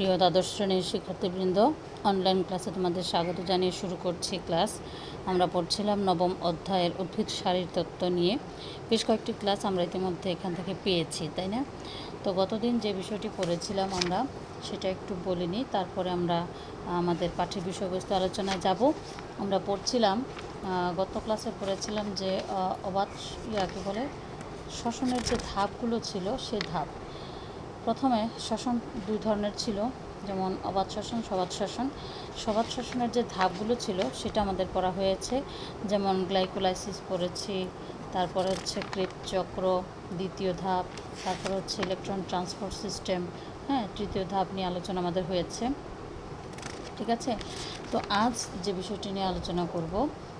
প্রিয় দ্বাদশ শ্রেণীর শিক্ষার্থীবৃন্দ, অনলাইন ক্লাসে তোমাদের স্বাগত জানিয়ে শুরু করছি ক্লাস। আমরা পড়ছিলাম নবম অধ্যায়ের উদ্ভিদ শারীরতত্ত্ব নিয়ে। বেশ কয়েকটি ক্লাস আমরা ইতিমধ্যে এখান থেকে পেয়েছি, তাই না? তো গতদিন যে বিষয়টি পড়েছিলাম আমরা সেটা একটু বলে নিই, তারপরে আমরা আমাদের পাঠ্যের বিষয়বস্তু আলোচনায় যাব। আমরা পড়ছিলাম, গত ক্লাসে পড়েছিলাম যে অবাধ কী বলে শ্বসনের যে ধাপগুলো ছিল সে ধাপ। প্রথমে শ্বসন দুই ধরনের ছিল, যেমন অবাধ শ্বসন, সবাধ শ্বসন। সবাধ শ্বসনের যে ধাপগুলো ছিল সেটা আমাদের পড়া হয়েছে, যেমন গ্লাইকোলাইসিস পড়েছি, তারপরে হচ্ছে ক্রেবস চক্র দ্বিতীয় ধাপ, তারপরে হচ্ছে ইলেকট্রন ট্রান্সপোর্ট সিস্টেম, তৃতীয় ধাপ নিয়ে আলোচনা আমাদের হয়েছে। ঠিক আছে, তো আজ যে বিষয়টি নিয়ে আলোচনা করব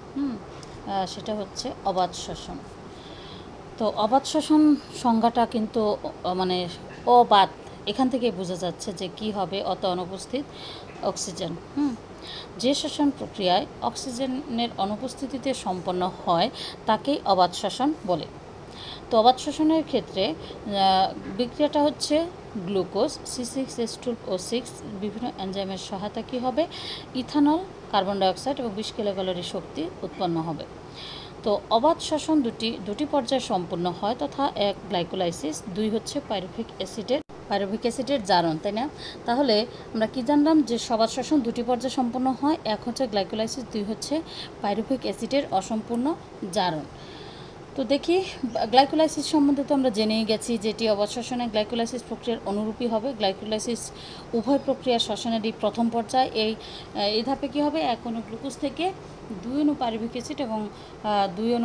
সেটা হচ্ছে অবাধ শ্বসন। তো অবাধ শ্বসন সংজ্ঞাটা কিন্তু মানে অবাধ, এখান থেকে বোঝা যাচ্ছে যে কি হবে অত অনুপস্থিত অক্সিজেন। যে শ্বসন প্রক্রিয়ায় অক্সিজেনের অনুপস্থিতিতে সম্পন্ন হয় তাকেই অবাধ শ্বসন বলে। তো অবাধ শ্বসনের ক্ষেত্রে বিক্রিয়াটা হচ্ছে গ্লুকোজ C6H12O6 বিভিন্ন এনজাইমের সহায়তা কী হবে, ইথানল, কার্বন ডাইঅক্সাইড এবং 20 কিলোক্যালোরি শক্তি উৎপন্ন হবে। তো অবাধ শ্বসন দুটি পর্যায়ে সম্পূর্ণ হয়, তথা এক গ্লাইকোলাইসিস, দুই হচ্ছে পাইরুভিক অ্যাসিডের জারণ, তাই না? তাহলে আমরা কি জানলাম যে সবাধ শ্বসন দুটি পর্যায়ে সম্পন্ন হয়, এক হচ্ছে গ্লাইকোলাইসিস, দুই হচ্ছে পাইরুভিক অ্যাসিডের অসম্পূর্ণ জারণ। তো দেখি, গ্লাইকোলাইসিস সম্বন্ধে তো আমরা জেনেই গেছি যেটি অবাধ শ্বসনে গ্লাইকোলাইসিস প্রক্রিয়ার অনুরূপী হবে। গ্লাইকোলাইসিস উভয় প্রক্রিয়া শ্বসনেরই প্রথম পর্যায়ে। এই ধাপে কী হবে, এক অণু গ্লুকোজ থেকে 2 অণু পাইরুভিক অ্যাসিড এবং 2 অণু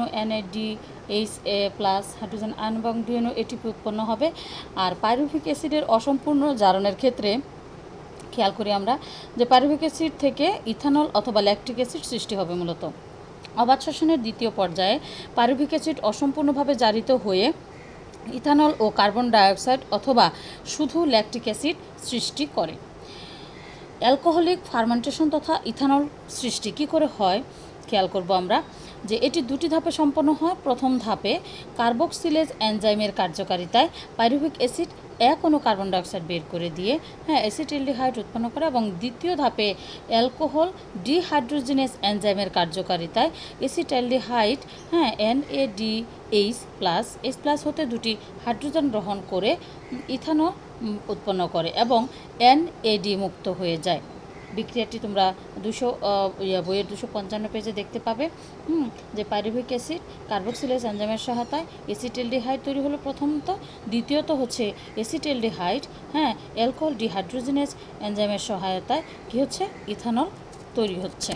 NADH+ হাইড্রোজেন আয়ন এবং 2 অণু ATP উৎপন্ন হবে। আর পাইরুভিক অ্যাসিডের অসম্পূর্ণ জারণের ক্ষেত্রে খেয়াল করি আমরা যে পাইরুভিক অ্যাসিড থেকে ইথানল অথবা ল্যাকটিক অ্যাসিড সৃষ্টি হবে। মূলত অবাধ শ্বসনের দ্বিতীয় পর্যায়ে পাইরুভিক অ্যাসিড অসম্পূর্ণভাবে জারিত হয়ে ইথানল ও কার্বন ডাইঅক্সাইড অথবা শুধু ল্যাকটিক অ্যাসিড সৃষ্টি করে। অ্যালকোহলিক ফার্মেন্টেশন তথা ইথানল সৃষ্টি কী করে হয় খেয়াল করব আমরা যে এটি দুটি ধাপে সম্পন্ন হয়। প্রথম ধাপে কার্বক্সিলেজ এনজাইমের কার্যকারিতায় পাইরুভিক অ্যাসিড এক অণু কার্বন ডাইঅক্সাইড বের করে দিয়ে অ্যাসিটালডিহাইড উৎপন্ন করে, এবং দ্বিতীয় ধাপে অ্যালকোহল ডিহাইড্রোজিনেজ এনজাইমের কার্যকারিতায় অ্যাসিটালডিহাইড NADH+ হতে দুটি হাইড্রোজেন গ্রহণ করে ইথানল উৎপন্ন করে এবং NAD মুক্ত হয়ে যায়। বিক্রিয়াটি তোমরা বইয়ের 255 পেজে দেখতে পাবে যে পাইরুভিক অ্যাসিড কার্বক্সিলেজ এনজাইমের সহায়তায় অ্যাসিটালডিহাইড তৈরি হলো প্রথমত, দ্বিতীয়ত হচ্ছে অ্যাসিটালডিহাইড অ্যালকোহল ডিহাইড্রোজিনেজ এনজাইমের সহায়তায় কী হচ্ছে, ইথানল তৈরি হচ্ছে।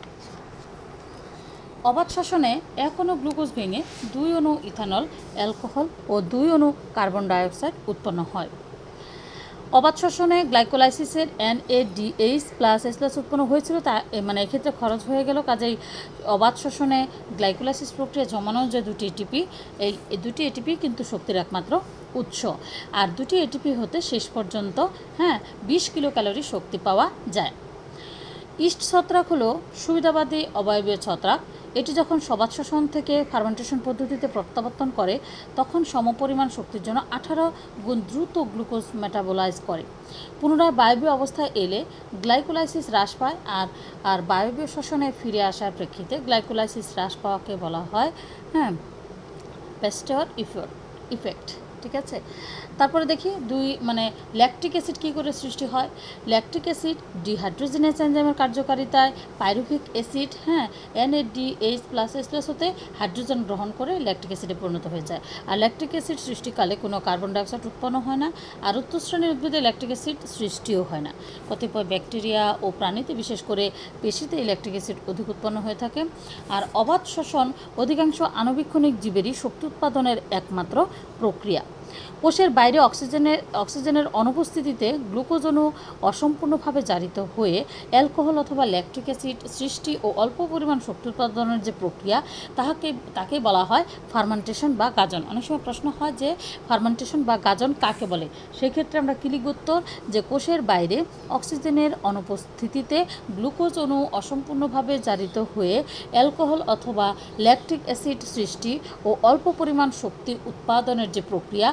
অবাধ শ্বসনে এক অণু গ্লুকোজ ভেঙে 2 অণু ইথানল, অ্যালকোহল ও 2 অণু কার্বন ডাইঅক্সাইড উৎপন্ন হয়। অবাধ শ্বসনে গ্লাইকোলাইসিসের NADH+H+ উৎপন্ন হয়েছিল, তা মানে এক্ষেত্রে খরচ হয়ে গেল। কাজেই অবাধ শ্বসনে গ্লাইকোলাইসিস প্রক্রিয়া জমানো যে দুটি এটিপি, এই দুটি এটিপি কিন্তু শক্তির একমাত্র উৎস। আর দুটি এটিপি হতে শেষ পর্যন্ত 20 কিলোক্যালোরি শক্তি পাওয়া যায়। ইস্ট ছত্রাক হলো সুবিধাবাদী অবায়বীয় ছত্রাক। এটি যখন সবাধ শ্বসন থেকে ফার্মেন্টেশন পদ্ধতিতে প্রত্যাবর্তন করে তখন সমপরিমাণ শক্তির জন্য 18 গুণ দ্রুত গ্লুকোজ মেটাবোলাইজ করে। পুনরায় বায়বীয় অবস্থায় এলে গ্লাইকোলাইসিস হ্রাস পায়, আর বায়বীয় শ্বসনে ফিরে আসার প্রেক্ষিতে গ্লাইকোলাইসিস হ্রাস পাওয়াকে বলা হয় প্যাস্টেওর ইফেক্ট। ঠিক আছে, তারপরে দেখি ল্যাকটিক অ্যাসিড কী করে সৃষ্টি হয়। ল্যাকটিক অ্যাসিড ডিহাইড্রোজিনেজ এনজাইমের কার্যকারিতায় পাইরুভিক অ্যাসিড NADH+H+ হতে হাইড্রোজেন গ্রহণ করে ল্যাকটিক অ্যাসিডে পরিণত হয়ে যায়। আর ল্যাকটিক অ্যাসিড সৃষ্টিকালে কোনো কার্বন ডাইঅক্সাইড উৎপন্ন হয় না, আর উচ্চশ্রেণীর উদ্ভিদে ল্যাকটিক অ্যাসিড সৃষ্টিও হয় না। কতিপয় ব্যাকটেরিয়া ও প্রাণীতে, বিশেষ করে পেশিতে ল্যাকটিক অ্যাসিড অধিক উৎপন্ন হয়ে থাকে। আর অবাধ শ্বসন অধিকাংশ আণুবীক্ষণিক জীবেরই শক্তি উৎপাদনের একমাত্র প্রক্রিয়া। কোষের বাইরে অক্সিজেনের অনুপস্থিতিতে গ্লুকোজ অণু অসম্পূর্ণভাবে জারিত হয়ে অ্যালকোহল অথবা ল্যাকটিক অ্যাসিড সৃষ্টি ও অল্প পরিমাণ শক্তি উৎপাদনের যে প্রক্রিয়া তাকে বলা হয় ফার্মেন্টেশন বা গাজন। অনেক সময় প্রশ্ন হয় যে ফার্মেন্টেশন বা গাজন কাকে বলে। সেক্ষেত্রে আমরা কি লিখব উত্তর, যে কোষের বাইরে অক্সিজেনের অনুপস্থিতিতে গ্লুকোজ অণু অসম্পূর্ণভাবে জারিত হয়ে অ্যালকোহল অথবা ল্যাকটিক অ্যাসিড সৃষ্টি ও অল্প পরিমাণ শক্তি উৎপাদনের যে প্রক্রিয়া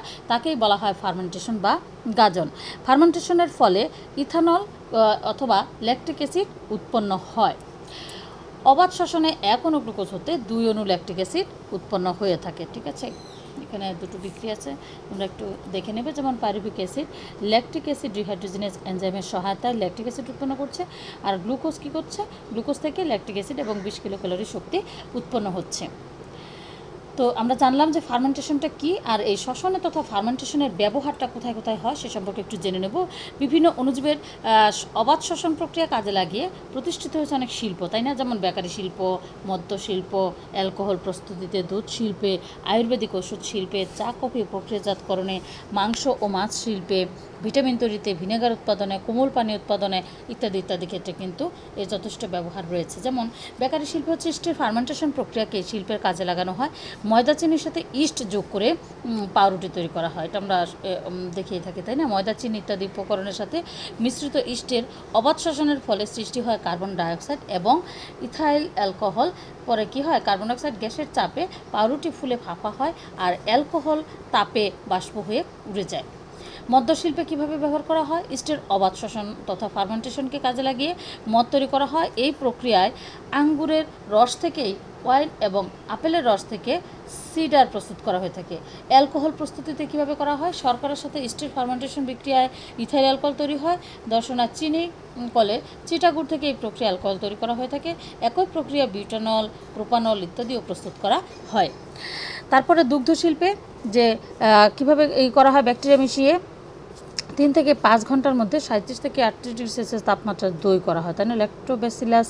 তাকেই বলা হয় ফার্মেন্টেশন বা গাজন। ফার্মেন্টেশনের ফলে ইথানল অথবা ল্যাকটিক অ্যাসিড উৎপন্ন হয়। অবাধ শ্বসনে 1 অণু গ্লুকোজ হতে 2 অণু ল্যাকটিক অ্যাসিড উৎপন্ন হয়ে থাকে। ঠিক আছে, এখানে দুটো বিক্রিয়া আছে, তোমরা একটু দেখে নেবে। যেমন pyruvic acid, lactic acid dehydrogenase এনজাইমের সহায়তায় ল্যাকটিক অ্যাসিড উৎপন্ন করছে, আর গ্লুকোজ কী করছে, গ্লুকোজ থেকে ল্যাকটিক অ্যাসিড এবং 20 কিলো ক্যালোরি শক্তি উৎপন্ন হচ্ছে। তো আমরা জানলাম যে ফার্মেন্টেশনটা কী, আর এই শ্বসনে তথা ফার্মেন্টেশনের ব্যবহারটা কোথায় কোথায় হয় সে সম্পর্কে একটু জেনে নেব। বিভিন্ন অণুজীবের অবাধ শ্বসন প্রক্রিয়া কাজে লাগিয়ে প্রতিষ্ঠিত হয়েছে অনেক শিল্প, তাই না? যেমন বেকারি শিল্প, মদ্য শিল্প, অ্যালকোহল প্রস্তুতিতে, দুধ শিল্পে, আয়ুর্বেদিক ওষুধ শিল্পে, চা কফি প্রক্রিয়াজাতকরণে, মাংস ও মাছ শিল্পে, ভিটামিন তৈরিতে, ভিনেগার উৎপাদনে, কোমল পানি উৎপাদনে ইত্যাদি ইত্যাদি ক্ষেত্রে কিন্তু এর যথেষ্ট ব্যবহার রয়েছে। যেমন বেকারি শিল্প হচ্ছে ইস্টের ফার্মেন্টেশন প্রক্রিয়াকে শিল্পের কাজে লাগানো হয়। ময়দা চিনির সাথে ইস্ট যোগ করে পাউরুটি তৈরি করা হয়, এটা আমরা দেখিয়ে থাকি, তাই না? ময়দা চিনি ইত্যাদি উপকরণের সাথে মিশ্রিত ইস্টের অবাধ শ্বসনের ফলে সৃষ্টি হয় কার্বন ডাইঅক্সাইড এবং ইথাইল অ্যালকোহল। পরে কি হয়, কার্বন ডাইঅক্সাইড গ্যাসের চাপে পাউরুটি ফুলে ফাঁপা হয় আর অ্যালকোহল তাপে বাষ্প হয়ে উড়ে যায়। মদ্যশিল্পে কীভাবে ব্যবহার করা হয়, ইস্টের অবাধ শ্বসন তথা ফার্মেন্টেশনকে কাজে লাগিয়ে মদ তৈরি করা হয়। এই প্রক্রিয়ায় আঙ্গুরের রস থেকেই ওয়াইন এবং আপেলের রস থেকে সিডার প্রস্তুত করা হয়ে থাকে। অ্যালকোহল প্রস্তুতিতে কীভাবে করা হয়, শর্করার সাথে ইস্টের ফার্মেন্টেশন বিক্রিয়ায় ইথাইল অ্যালকোহল তৈরি হয়। দর্শনা চিনি কলে চিটাগুড় থেকে এই প্রক্রিয়া অ্যালকোহল তৈরি করা হয়ে থাকে। একই প্রক্রিয়া বিউটানল, প্রোপানল ইত্যাদিও প্রস্তুত করা হয়। তারপরে দুগ্ধ শিল্পে যে কীভাবে এই করা হয়, ব্যাকটেরিয়া মিশিয়ে 3 থেকে 5 ঘন্টার মধ্যে 37 থেকে 38 ডিগ্রি সেলসিয়াস তাপমাত্রায় দই করা হয়, তাই না? ল্যাক্টোব্যাসিলাস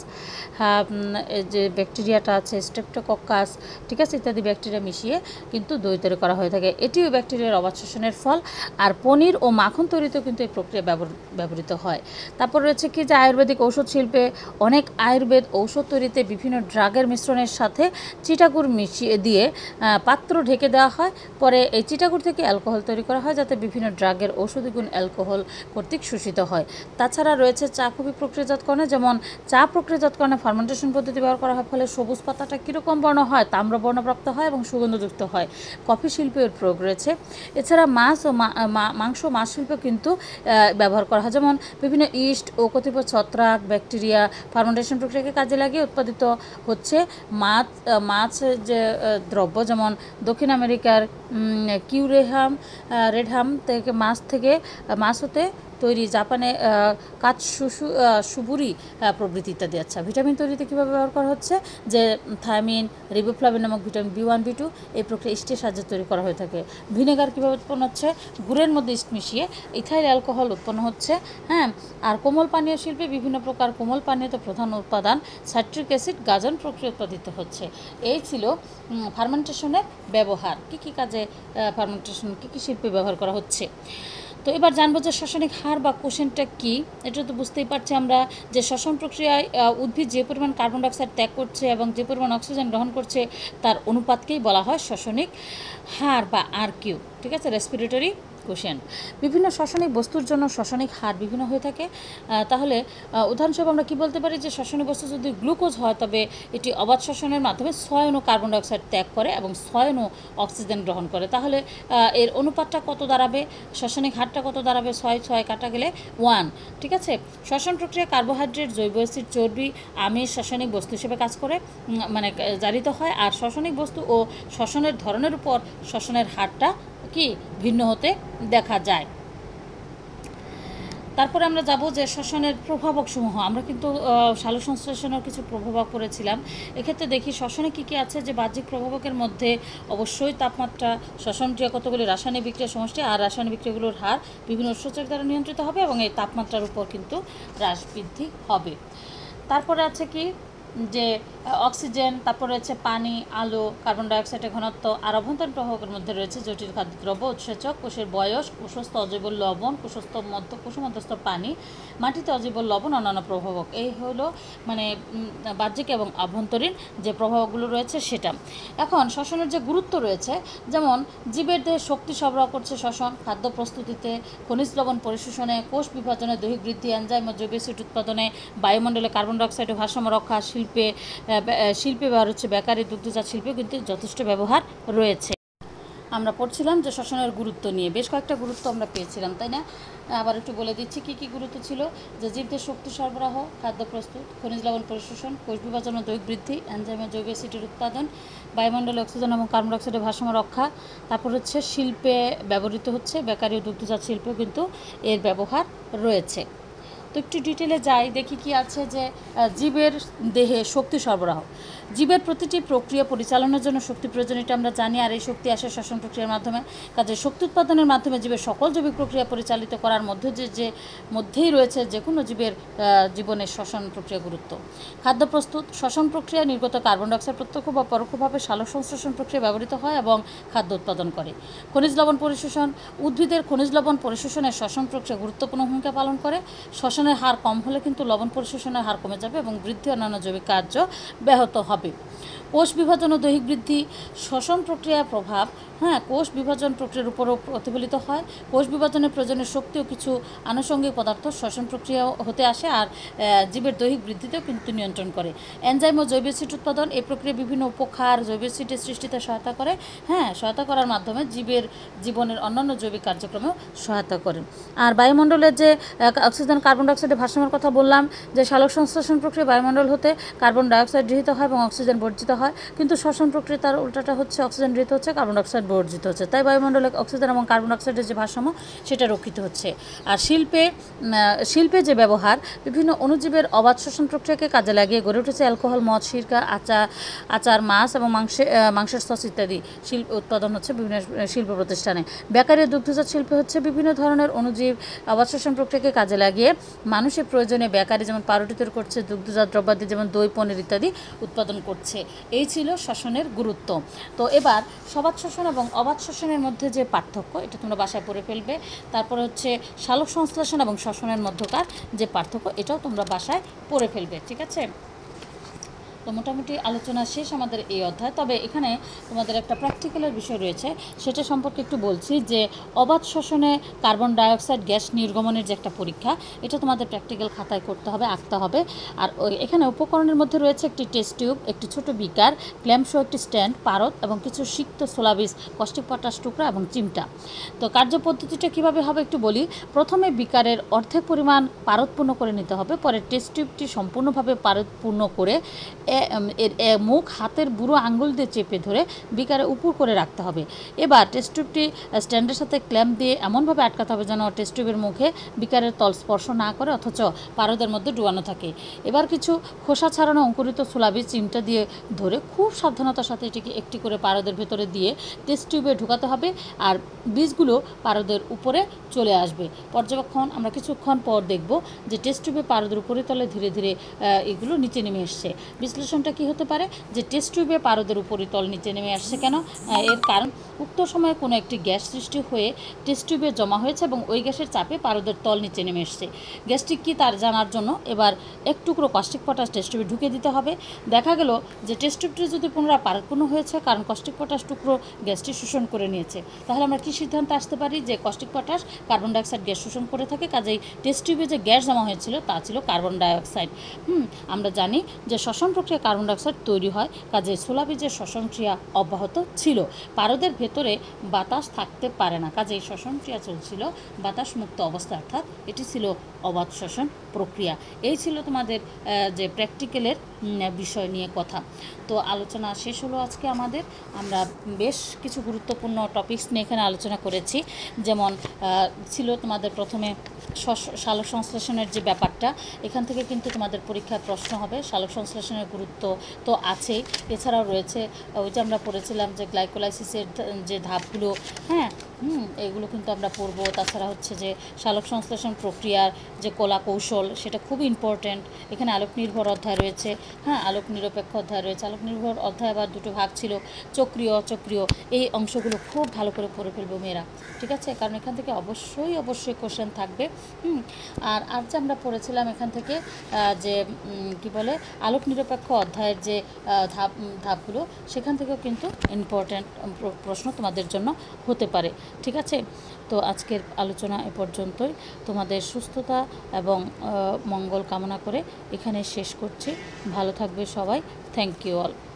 যে ব্যাকটেরিয়াটা আছে, স্ট্রেপ্টোকক্কাস, ঠিক আছে, ইত্যাদি ব্যাকটেরিয়া মিশিয়ে কিন্তু দই তৈরি করা হয়ে থাকে। এটিও ব্যাকটেরিয়ার অবাধ শ্বসনের ফল। আর পনির ও মাখন তৈরিতেও কিন্তু এই প্রক্রিয়া ব্যবহৃত হয়। তারপর রয়েছে কি, যে আয়ুর্বেদিক ঔষধ শিল্পে অনেক আয়ুর্বেদ ঔষধ তৈরিতে বিভিন্ন ড্রাগের মিশ্রণের সাথে চিটাগুড় মিশিয়ে দিয়ে পাত্র ঢেকে দেওয়া হয়। পরে এই চিটাগুড় থেকে অ্যালকোহল তৈরি করা হয় যাতে বিভিন্ন ড্রাগের ঔষধি গুণ অ্যালকোহল কর্তৃক শোষিত হয়। তাছাড়া রয়েছে চা কফি প্রক্রিয়াজাতকরণে, যেমন চা প্রক্রিয়াজাতকরণে ফার্মেন্টেশন পদ্ধতি ব্যবহার করা হয়, ফলে সবুজ পাতাটা কীরকম বর্ণ হয়, তাম্র বর্ণপ্রাপ্ত হয় এবং সুগন্ধযুক্ত হয়। কফি শিল্পে এর প্রয়োগ রয়েছে। এছাড়া মাংস মাছ শিল্পে কিন্তু ব্যবহার করা হয়, যেমন বিভিন্ন ইস্ট ও কতিপয় ছত্রাক ব্যাকটেরিয়া ফার্মেন্টেশন প্রক্রিয়াকে কাজে লাগিয়ে উৎপাদিত হচ্ছে মাছ যে দ্রব্য, যেমন দক্ষিণ আমেরিকার রেডহাম থেকে মাছ হতে তৈরি, জাপানে সুবুরি প্রভৃতি ইত্যাদি। আচ্ছা, ভিটামিন তৈরিতে কীভাবে ব্যবহার করা হচ্ছে, যে থায়ামিন, রিবোফ্লাভিন নামক ভিটামিন B1 B2 এই প্রক্রিয়া ইস্টের সাহায্যে তৈরি করা হয়ে থাকে। ভিনেগার কীভাবে উৎপন্ন হচ্ছে, গুড়ের মধ্যে ইস্ট মিশিয়ে ইথাইল অ্যালকোহল উৎপন্ন হচ্ছে। হ্যাঁ, আর কোমল পানীয় শিল্পে বিভিন্ন প্রকার কোমল পানীয়তে প্রধান উৎপাদান সাইট্রিক অ্যাসিড গাজন প্রক্রিয়া উৎপাদিত হচ্ছে। এই ছিল ফার্মেন্টেশনের ব্যবহার, কী কাজে ফার্মেন্টেশন কী শিল্পে ব্যবহার করা হচ্ছে। তো এবার জানবো যে শ্বসনিক হার বা কোষেনটা কী। এটা তো বুঝতেই পারছি আমরা যে শ্বসন প্রক্রিয়ায় উদ্ভিদ যে পরিমাণ কার্বন ডাইঅক্সাইড ত্যাগ করছে এবং যে পরিমাণ অক্সিজেন গ্রহণ করছে তার অনুপাতকেই বলা হয় শ্বসনিক হার বা RQ, ঠিক আছে, রেসপিরেটরি কোশেন্ট। বিভিন্ন শ্বসনিক বস্তুর জন্য শ্বসনিক হার বিভিন্ন হয়ে থাকে। তাহলে উদাহরণস্বরূপ আমরা কি বলতে পারি, যে শ্বসনিক বস্তু যদি গ্লুকোজ হয় তবে এটি অবাধ শ্বসনের মাধ্যমে 6 অণু কার্বন ডাইঅক্সাইড ত্যাগ করে এবং 6 অণু অক্সিজেন গ্রহণ করে। তাহলে এর অনুপাতটা কত দাঁড়াবে, শ্বসনিক হারটা কত দাঁড়াবে, 6 কাটা গেলে 1, ঠিক আছে। শ্বসন প্রক্রিয়া কার্বোহাইড্রেট, জৈব অ্যাসিড, চর্বি, আমিষ শ্বসনিক বস্তু হিসেবে কাজ করে, জারিত হয়। আর শ্বসনিক বস্তু ও শ্বসনের ধরনের উপর শ্বসনের হারটা কি ভিন্ন হতে দেখা যায়। তারপরে আমরা যাব যে শ্বসনের প্রভাবক সমূহ। আমরা কিন্তু সালোকসংশ্লেষণের কিছু প্রভাবক করেছিলাম। এক্ষেত্রে দেখি শ্বসনে কী আছে, যে বাহ্যিক প্রভাবকের মধ্যে অবশ্যই তাপমাত্রা, শ্বসন ক্রিয়া কতগুলি রাসায়নিক বিক্রিয়া সমষ্টি, আর রাসায়নিক বিক্রিয়াগুলোর হার বিভিন্ন উৎসেচক দ্বারা নিয়ন্ত্রিত হবে এবং এই তাপমাত্রার উপর কিন্তু হ্রাস বৃদ্ধি হবে। তারপরে আছে কি, যে অক্সিজেন, তারপরে রয়েছে পানি, আলো, কার্বন ডাইঅক্সাইডের ঘনত্ব। আর অভ্যন্তরীণ প্রভাবকের মধ্যে রয়েছে জটিল খাদ্যদ্রব্য, উৎসেচক, কোষের বয়স, কোষস্থ অজৈব লবণ, কোষমধ্যস্থ পানি, মাটিতে অজৈব লবণ, অন্যান্য প্রভাবক। এই হলো বাহ্যিক এবং অভ্যন্তরীণ যে প্রভাবকগুলো রয়েছে সেটা। এখন শ্বসনের যে গুরুত্ব রয়েছে, যেমন জীবের দেহে শক্তি সরবরাহ করছে শ্বসন, খাদ্য প্রস্তুতিতে, খনিজ লবণ পরিশোষণে, কোষ বিভাজনে, দৈহিক বৃদ্ধি, এনজাইম ও জৈব অ্যাসিড উৎপাদনে, বায়ুমণ্ডলে কার্বন ডাইঅক্সাইডের ভারসাম্য রক্ষা, শিল্পে ব্যবহার হচ্ছে, বেকারি, দুগ্ধজাত শিল্পেও কিন্তু যথেষ্ট ব্যবহার রয়েছে। আমরা পড়ছিলাম যে শ্বসনের গুরুত্ব নিয়ে, বেশ কয়েকটা গুরুত্ব আমরা পেয়েছিলাম, তাই না? আবার একটু বলে দিচ্ছি কী কী গুরুত্ব ছিল। যে জীবদের শক্তি সরবরাহ, খাদ্য প্রস্তুত, খনিজ লবণ পরিশোষণ, কোষ বিভাজন ও দৈহিক বৃদ্ধি, এনজাইমের জৈব অ্যাসিডের উৎপাদন, বায়ুমণ্ডলে অক্সিজেন এবং কার্বন ডাইঅক্সাইডের ভারসাম্য রক্ষা। তারপর হচ্ছে শিল্পে ব্যবহৃত হচ্ছে, বেকারি ও দুগ্ধজাত শিল্পেও কিন্তু এর ব্যবহার রয়েছে। তো একটু ডিটেলে যাই, দেখি কি আছে। যে জীবের দেহে শক্তি সরবরাহ, জীবের প্রতিটি প্রক্রিয়া পরিচালনার জন্য শক্তি প্রয়োজন, এটা আমরা জানি। আর এই শক্তি আসে শ্বসন প্রক্রিয়ার মাধ্যমে। কাজে শক্তি উৎপাদনের মাধ্যমে জীবের সকল জৈবিক প্রক্রিয়া পরিচালিত করার মধ্যেই রয়েছে যে কোনো জীবের জীবনের শ্বসন প্রক্রিয়া গুরুত্ব। খাদ্য প্রস্তুত, শ্বসন প্রক্রিয়া নির্গত কার্বন ডাইঅক্সাইড প্রত্যক্ষ বা পরোক্ষভাবে সালোকসংশ্লেষণ প্রক্রিয়া ব্যবহৃত হয় এবং খাদ্য উৎপাদন করে। খনিজ লবণ পরিশোষণ, উদ্ভিদের খনিজ লবণ পরিশোষণের শ্বসন প্রক্রিয়া গুরুত্বপূর্ণ ভূমিকা পালন করে। শ্বসনের হার কম হলে কিন্তু লবণ পরিশোষণের হার কমে যাবে এবং বৃদ্ধি অন্যান্য জৈবিক কার্য ব্যাহত হবে। কোষ বিভাজন ও দৈহিক বৃদ্ধি, শ্বসন প্রক্রিয়ার প্রভাব কোষ বিভাজন প্রক্রিয়ার উপরও প্রতিফলিত হয়। কোষ বিভাজনের প্রয়োজনীয় শক্তি ও কিছু আনুষঙ্গিক পদার্থ শ্বসন প্রক্রিয়া হতে আসে আর জীবের দৈহিক বৃদ্ধিতেও কিন্তু নিয়ন্ত্রণ করে। এনজাইম ও জৈব অ্যাসিড উৎপাদন, এই প্রক্রিয়া বিভিন্ন উপক্ষার জৈব অ্যাসিডের সৃষ্টিতে সহায়তা করে। সহায়তা করার মাধ্যমে জীবের জীবনের অন্যান্য জৈবিক কার্যক্রমেও সহায়তা করে। আর বায়ুমণ্ডলের যে অক্সিজেন কার্বন ডাইঅক্সাইডের ভারসাম্যের কথা বললাম, যে সালোকসংশ্লেষণ প্রক্রিয়া বায়ুমণ্ডল হতে কার্বন ডাইঅক্সাইড গৃহীত হয় এবং অক্সিজেন বর্জিত হয়, কিন্তু শ্বসন প্রক্রিয়া তার উল্টাটা হচ্ছে, অক্সিজেন গৃহীত হচ্ছে, কার্বন ডাইঅক্সাইড বর্জিত হচ্ছে। তাই বায়ুমণ্ডলে অক্সিজেন এবং কার্বন ডাইঅক্সাইডের যে ভারসাম্য সেটা রক্ষিত হচ্ছে। আর শিল্পে যে ব্যবহার, বিভিন্ন অণুজীবের অবাধ শ্বসন প্রক্রিয়াকে কাজে লাগিয়ে গড়ে উঠেছে অ্যালকোহল, মদ, সিরকা, আচার, মাছ এবং মাংসের সস ইত্যাদি শিল্প উৎপাদন হচ্ছে বিভিন্ন শিল্প প্রতিষ্ঠানে। বেকারি দুগ্ধজাত শিল্পে হচ্ছে বিভিন্ন ধরনের অণুজীব অবাধ শ্বসন প্রক্রিয়াকে কাজে লাগিয়ে মানুষের প্রয়োজনে বেকারি যেমন পাউরুটি তৈরি করছে, দুগ্ধজাত দ্রব্যাদি যেমন দই, পনির ইত্যাদি উৎপাদন করছে। এই ছিল শ্বসনের গুরুত্ব। তো এবার সবাত শ্বসন এবং অবাধ শ্বসনের মধ্যে যে পার্থক্য, এটা তোমরা বাসায় পড়ে ফেলবে। তারপরে হচ্ছে সালোক সংশ্লেষণ এবং শ্বসনের মধ্যকার যে পার্থক্য, এটাও তোমরা বাসায় পড়ে ফেলবে, ঠিক আছে? তো মোটামুটি আলোচনা শেষ আমাদের এই অধ্যায়। তবে এখানে তোমাদের একটা প্র্যাকটিক্যালের বিষয় রয়েছে, সেটা সম্পর্কে একটু বলছি। যে অবাধ শ্বসনে কার্বন ডাইঅক্সাইড গ্যাস নির্গমনের যে একটা পরীক্ষা, এটা তোমাদের প্র্যাকটিক্যাল খাতায় করতে হবে, আঁকতে হবে। আর এখানে উপকরণের মধ্যে রয়েছে একটি টেস্ট টিউব, একটি ছোট বিকার, ক্ল্যাম্পসহ একটি স্ট্যান্ড, পারদ এবং কিছু সিক্ত সোলাবিজ, কষ্টিক পটাশ টুকরা এবং চিমটা। তো কার্যপদ্ধতিটা কীভাবে হবে একটু বলি। প্রথমে বিকারের অর্ধেক পরিমাণ পারদ পূর্ণ করে নিতে হবে। পরে টেস্ট টিউবটি সম্পূর্ণভাবে পারদ পূর্ণ করে এর মুখ হাতের বুড়ো আঙ্গুল দিয়ে চেপে ধরে বিকারে উপর করে রাখতে হবে। এবার টেস্ট টিউবটি স্ট্যান্ডের সাথে ক্ল্যাম্প দিয়ে এমনভাবে আটকাতে হবে যেন টেস্ট টিউবের মুখে বিকারের তল স্পর্শ না করে, অথচ পারদের মধ্যে ডুবানো থাকে। এবার কিছু খোসা ছাড়ানো অঙ্কুরিত সোলাবি চিমটা দিয়ে ধরে খুব সাবধানতার সাথে এটিকে একটি করে পারদের ভেতরে দিয়ে টেস্ট টিউবে ঢুকাতে হবে, আর বীজগুলো পারদের উপরে চলে আসবে। পর্যবেক্ষণ আমরা কিছুক্ষণ পর দেখব যে টেস্ট টিউবে পারদের উপরিতলে ধীরে ধীরে এগুলো নিচে নেমে এসছে। বিশ্লেষণটা কি হতে পারে, যে টেস্ট টিউবে পারদের উপরিতল নিচে নেমে আসছে কেন? এর কারণ উক্ত সময়ে কোনো একটি গ্যাস সৃষ্টি হয়ে টেস্ট টিউবে জমা হয়েছে এবং ওই গ্যাসের চাপে পারদের তল নিচে নেমে এসছে। গ্যাসটি কি তার জানার জন্য এবার এক টুকরো কষ্টিক পটাশ টেস্ট টিউবে ঢুকে দিতে হবে। দেখা গেল যে টেস্ট টিউবটি যদি পুনরায় পারদপূর্ণ হয়েছে, কারণ কষ্টিক পটাশ টুকরো গ্যাসটি শোষণ করে নিয়েছে। তাহলে আমরা কি সিদ্ধান্তে আসতে পারি, যে caustic potash carbon dioxide gas শোষণ করে থাকে, কাজেই টেস্ট টিউবে যে গ্যাস জমা হয়েছিল তা ছিল কার্বন ডাইঅক্সাইড। আমরা জানি যে শ্বসন প্রক্রিয়া কার্বন ডাইঅক্সাইড তৈরি হয়, কাজে সোলাবীজের শ্বসন ক্রিয়া অব্যাহত ছিল। পারদের ভেতরে বাতাস থাকতে পারে না, কাজেই শ্বসন ক্রিয়া চলছিল বাতাস মুক্ত অবস্থায়, অর্থাৎ এটি ছিল অবাধ শ্বসন প্রক্রিয়া। এই ছিল তোমাদের যে প্র্যাকটিক্যালের বিষয় নিয়ে কথা। তো আলোচনা শেষ হলো আজকে আমাদের। আমরা বেশ কিছু গুরুত্বপূর্ণ টপিকস নিয়ে এখানে আলোচনা করেছি। যেমন ছিল তোমাদের প্রথমে সালোক সংশ্লেষণের যে ব্যাপারটা, এখান থেকে কিন্তু তোমাদের পরীক্ষায় প্রশ্ন হবে। সালোক সংশ্লেষণের গুরুত্ব তো আছেই, এছাড়াও রয়েছে ওই যে আমরা পড়েছিলাম যে গ্লাইকোলাইসিসের যে ধাপগুলো, এগুলো কিন্তু আমরা পড়বো। তাছাড়া হচ্ছে যে সালোক সংশ্লেষণ প্রক্রিয়ার যে কলা কৌশল, সেটা খুব ইম্পর্ট্যান্ট। এখানে আলোক নির্ভর অধ্যায় রয়েছে, আলোক নিরপেক্ষ অধ্যায় রয়েছে। আলোক নির্ভর অধ্যায় আবার দুটো ভাগ ছিল, চক্রীয় অচক্রীয়। এই অংশগুলো খুব ভালো করে পড়ে ফেলবো মেয়েরা, ঠিক আছে? কারণ এখান থেকে অবশ্যই কোশ্চেন থাকবে। আর যে আমরা পড়েছিলাম এখান থেকে যে কি বলে আলোক নিরপেক্ষ অধ্যায়ের যে ধাপগুলো, সেখান থেকেও কিন্তু ইম্পর্ট্যান্ট প্রশ্ন তোমাদের জন্য হতে পারে, ঠিক আছে? তো আজকের আলোচনা এ পর্যন্তই। তোমাদের সুস্থতা এবং মঙ্গল কামনা করে এখানে শেষ করছি। ভালো থাকবে সবাই। Thank you all.